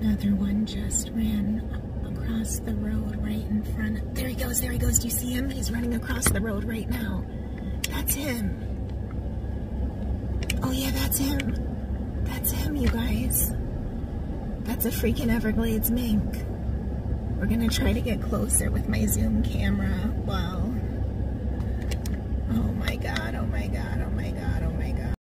Another one just ran across the road right in front. There he goes, there he goes. Do you see him? He's running across the road right now. That's him. Oh yeah, that's him. That's him, you guys. That's a freaking Everglades mink. We're gonna try to get closer with my zoom camera. Wow. Oh my god, oh my god, oh my god.